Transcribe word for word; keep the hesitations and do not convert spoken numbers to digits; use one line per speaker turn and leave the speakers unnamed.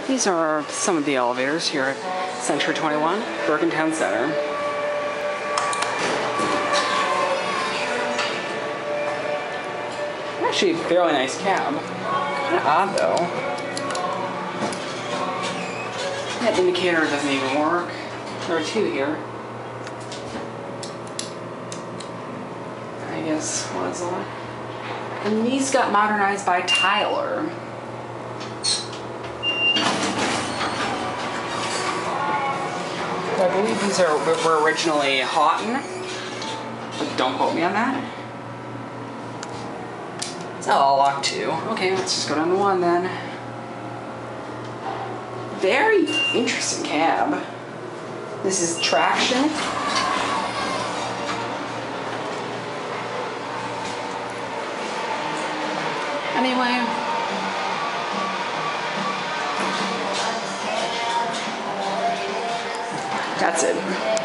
These are some of the elevators here at Century twenty-one, Bergen Town Center. Actually, a fairly nice cab. Kind of odd though. That indicator doesn't even work. There are two here. I guess, what is that? And these got modernized by Tyler. I believe these are were originally Haughton, but don't quote me on that. It's all locked too. Okay, let's just go down to one then. Very interesting cab. This is traction. Anyway. That's it.